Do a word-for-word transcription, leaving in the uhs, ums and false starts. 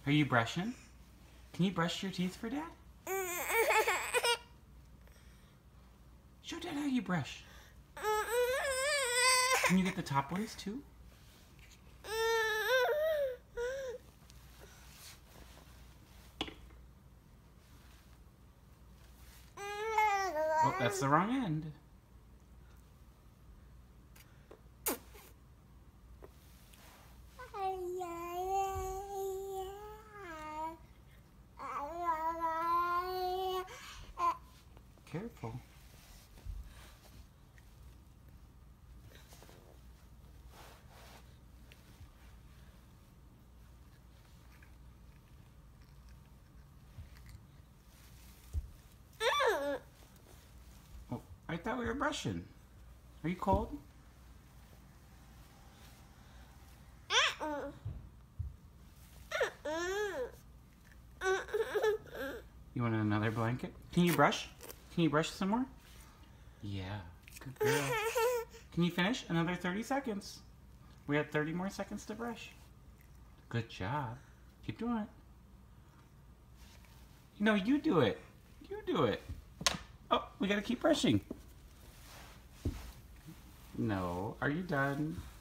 Are you brushing? Can you brush your teeth for Dad? Show Dad how you brush. Can you get the top ones too? Oh, that's the wrong end. Careful. Oh, I thought we were brushing. Are you cold? You want another blanket? Can you brush? Can you brush some more? Yeah, good girl. Can you finish? Another thirty seconds. We have thirty more seconds to brush. Good job. Keep doing it. No, you do it. You do it. Oh, we gotta keep brushing. No, are you done?